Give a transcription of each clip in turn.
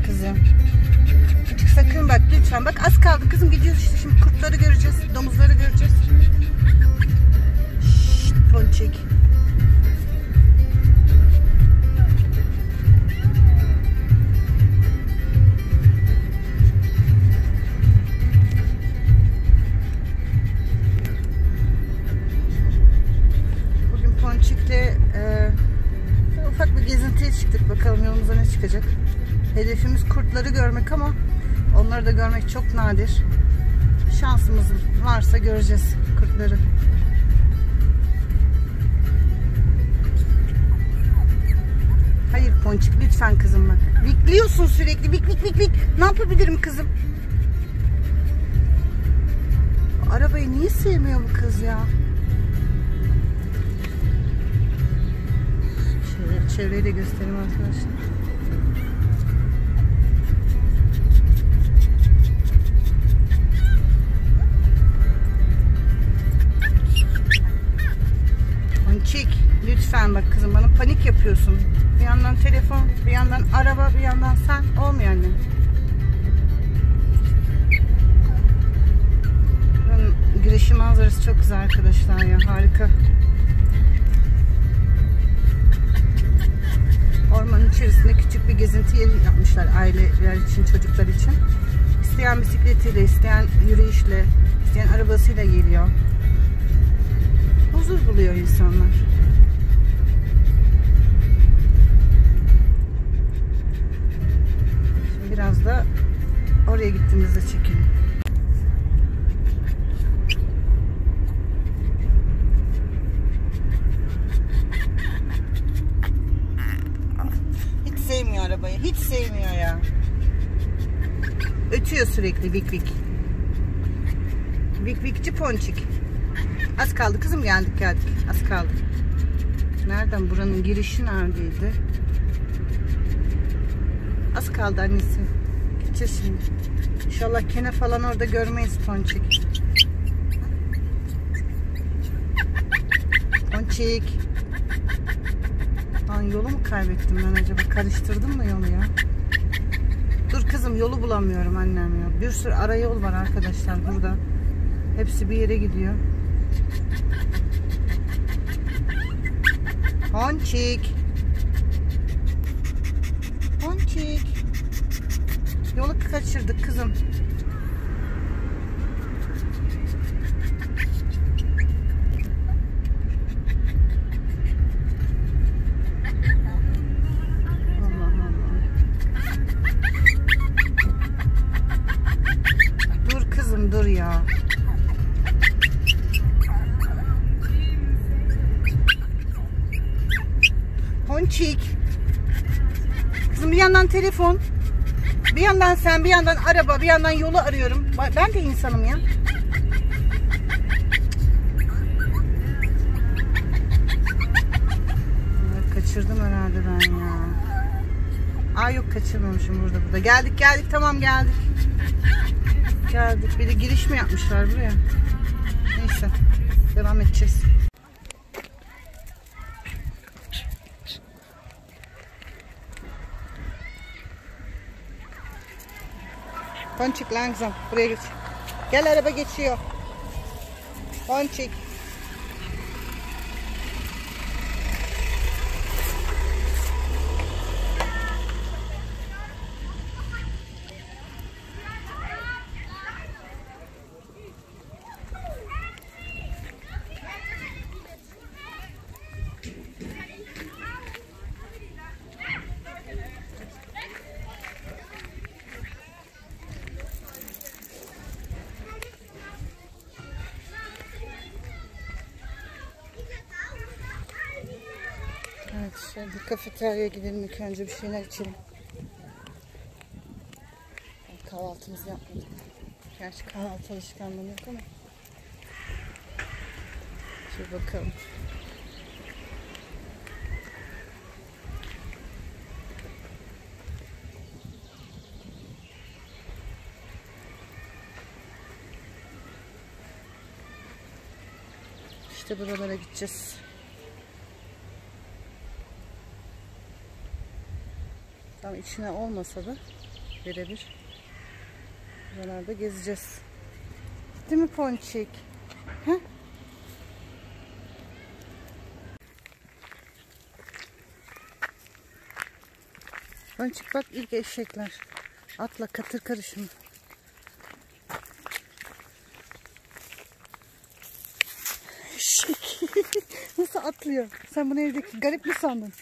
kızım. Küçük sakın bak lütfen. Bak az kaldı kızım, gidiyoruz işte, şimdi kurtları göreceğiz. Domuzları göreceğiz. Şşt Ponçik. Bugün Ponçik'le ufak bir gezintiye çıktık. Bakalım yolumuza ne çıkacak. Hedefimiz kurtları görmek ama onları da görmek çok nadir. Şansımız varsa göreceğiz kurtları. Hayır Ponçik lütfen kızım bak. Vikliyorsun sürekli. Vik. Ne yapabilirim kızım? Arabayı niye sevmiyor bu kız ya? Çevreyi de göstereyim arkadaşlar. Ponçik lütfen bak kızım, bana panik yapıyorsun. Bir yandan telefon, bir yandan araba, bir yandan sen. Olmuyor anne. Buranın güneşi manzarası çok güzel arkadaşlar ya, harika. Ormanın içerisinde küçük bir gezinti yeri yapmışlar aileler için, çocuklar için. İsteyen bisikletiyle, isteyen yürüyüşle, isteyen arabasıyla geliyor. Huzur buluyor insanlar. Şimdi biraz da oraya gittiğimizde çekelim. Hiç sevmiyor arabayı. Hiç sevmiyor ya. Ötüyor sürekli vik. Vikçi Ponçik. Az kaldı kızım, geldik. Az kaldı. Nereden, buranın girişi neredeydi? Az kaldı annesi. Gideceğiz şimdi. İnşallah kene falan orada görmeyiz Ponçik. Ponçik. Lan yolu mu kaybettim ben acaba? Karıştırdım mı yolu ya? Dur kızım, yolu bulamıyorum annem ya. Bir sürü ara yol var arkadaşlar burada. Hepsi bir yere gidiyor. Ponçik. Yolu kaçırdık kızım. Allah. Dur kızım, dur ya. Ponçik. Kızım bir yandan telefon, bir yandan sen, bir yandan araba, bir yandan yolu arıyorum. Ben de insanım ya. Kaçırdım herhalde ben ya. Aa yok, kaçırmamışım, burada. Geldik tamam geldik. Bir de giriş mi yapmışlar buraya? Neyse, devam edeceğiz. Ponçik langsam buraya geç. Gel, araba geçiyor. Ponçik. Evet, şöyle bir kafeteryaya gidelim, ilk önce bir şeyler içelim. Kahvaltımızı yapmadık. Gerçi kahvaltı alışkanlığım yok ama. Şöyle bakalım. İşte buralara gideceğiz. Tam içine olmasa da birebir. Buralarda gezeceğiz. Değil mi Ponçik? Heh? Ponçik bak ilk eşekler. Atla katır karışımı. Eşek. Nasıl atlıyor? Sen bunu evdeki garip mi sandın?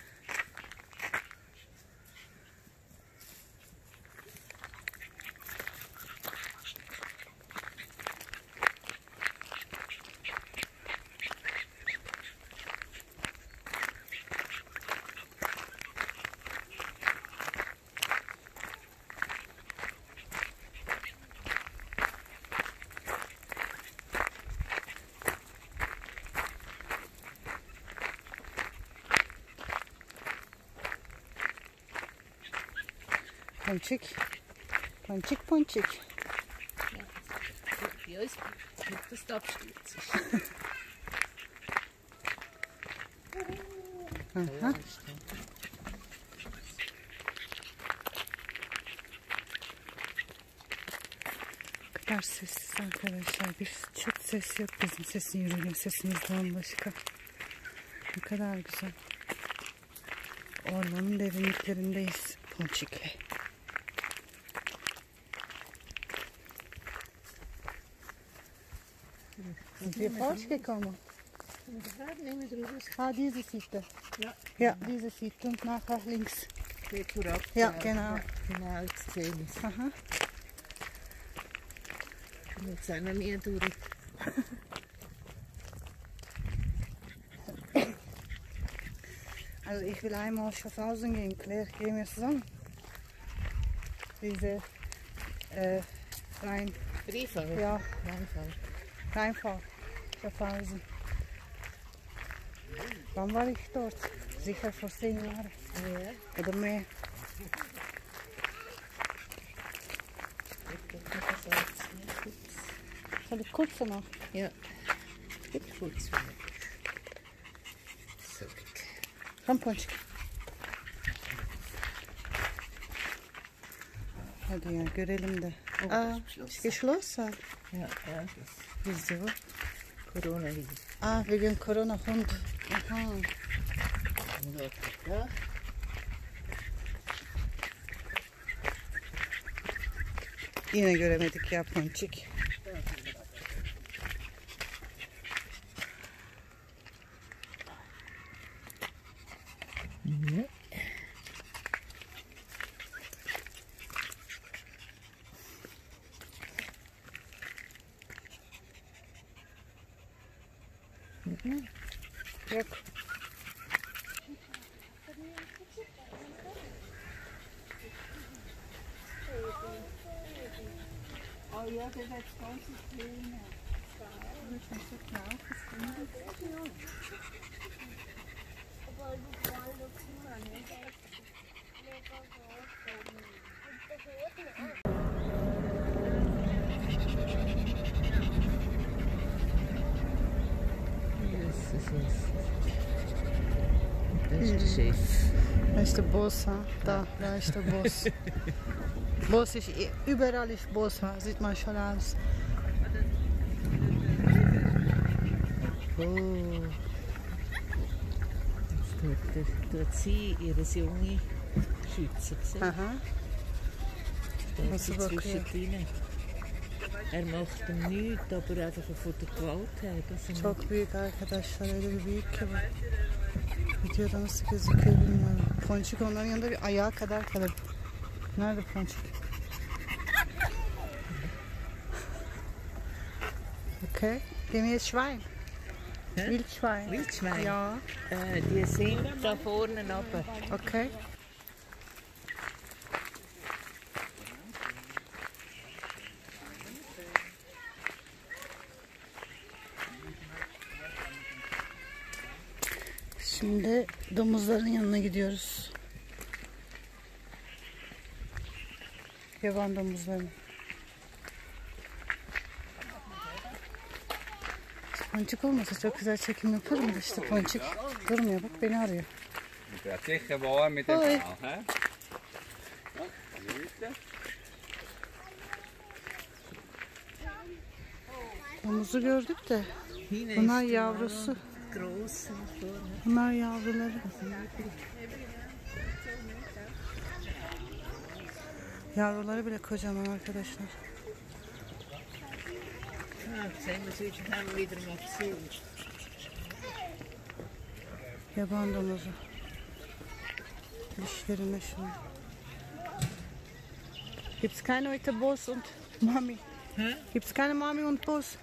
Ponçik. Ponçik, Ponçik. Ja, es gibt das abstürzen. Aha. Ne kadar sessiz arkadaşlar. Bir çıt ses yok bizim sesin yürüyen sesimizden başka. Ne kadar güzel. Ormanın derinliklerindeyiz Ponçik'le. Sind wir falsch gekommen? Ah, diese Seite. Ja. Ja, diese Seite und nachher links. Geht vorab. Ja, genau. Genau, jetzt sehen wir es. Aha. Jetzt sind wir nie durch. Also ich will einmal Schaffhausen gehen. Claire, gehen wir zusammen? Diese Rhein, Rheinfall? ja, Rheinfall. Rheinfall, Schaffhausen. Wann war ich dort? Sicher vor 10 Jahren Ja. oder mehr. Soll ich kurz noch? Ja. Gut, kurz. So gut. Komm, Ponçik. Hadi ya görelim de. Oh, Aa, ist geschlossen. Ja, ja, das Wieso? Coronavirus. Ah, wegen Corona-Hund. Aha. Ja. Yine göremedik ya Ponçik. Ja. Yok. Oh ja, das ist ganz klein. Das ist der Chef. Da ist der Boss, ha? Da ist der Boss. Boss ist, überall ist Boss, ha? Sieht man schon aus. Oh. Jetzt tut sie ihre Junge schützen. Aha. Da Was ist sie aber zwischendrin. Er macht ihm nichts, aber einfach von der Gewalt her. Çok büyük arkadaşlar, öyle bir büyük ki bu. Videoda nasıl gözüküyor bilmiyorum. Ponçik onların yanında bir ayağa kadar kalır. Nerede Ponçik? Okay. Gehen wir Schwein? Hä? Wildschwein. Wildschwein? Ja. Die sind da vorne runter. Okay. Şimdi domuzların yanına gidiyoruz. Yaban domuzların. Ponçik olmasa çok güzel çekim yaparım da işte Ponçik durmuyor, bak beni arıyor. Du hast sicher warm mit dem Hoi. Ball, hä? Domuzu gördük de. Bunlar yavrusu. Bunlar yavruları. Yavruları bile kocaman arkadaşlar. Yaban domuzu. Dişlerine şunu. Gibt's keine heute Boss und Mami? Gibt's keine Mami und Boss?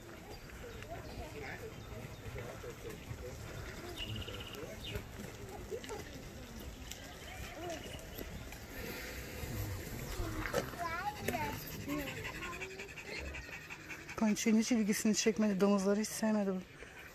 Ponçik'in hiç ilgisini çekmedi. Domuzları hiç sevmedi bu.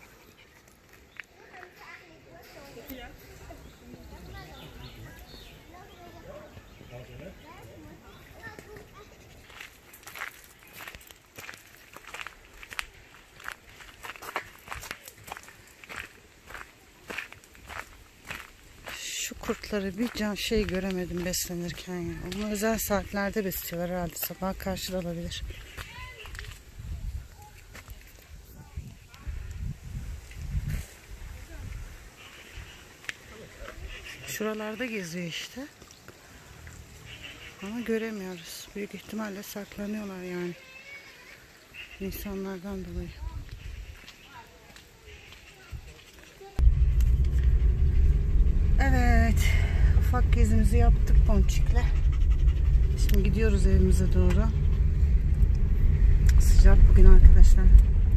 Şu kurtları bir göremedim beslenirken ya. Onu özel saatlerde besliyorlar herhalde. Sabah karşı da olabilir. Şuralarda geziyor işte. Ama göremiyoruz. Büyük ihtimalle saklanıyorlar yani. İnsanlardan dolayı. Evet. Ufak gezimizi yaptık Ponçik'le. Şimdi gidiyoruz evimize doğru. Sıcak bugün arkadaşlar.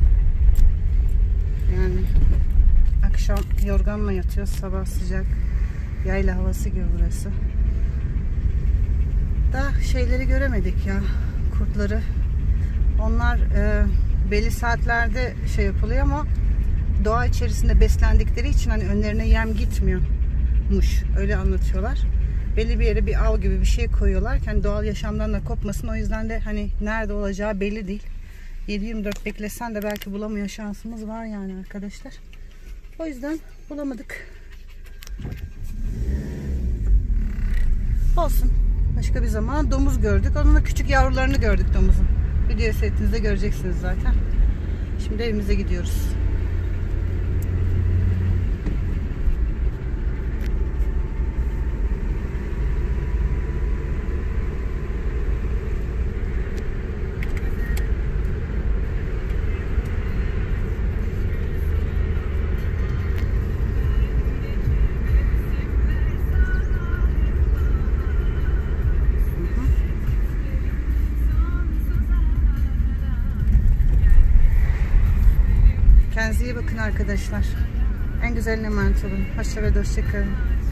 Yani akşam yorganla yatıyoruz. Sabah sıcak. Yayla havası gibi burası. Da şeyleri göremedik ya. Kurtları. Onlar belli saatlerde yapılıyor ama doğa içerisinde beslendikleri için hani önlerine yem gitmiyormuş. Öyle anlatıyorlar. Belli bir yere bir av gibi bir şey koyuyorlar. Yani doğal yaşamdan da kopmasın. O yüzden de hani nerede olacağı belli değil. 7-24 beklesen de belki bulamıyor şansımız var yani arkadaşlar. O yüzden bulamadık. Olsun. Başka bir zaman domuz gördük. Onun da küçük yavrularını gördük domuzun. Video setinizde göreceksiniz zaten. Şimdi evimize gidiyoruz. Kendinize iyi bakın arkadaşlar. En güzeline emanet olun. Hoşça ve dostça kalın.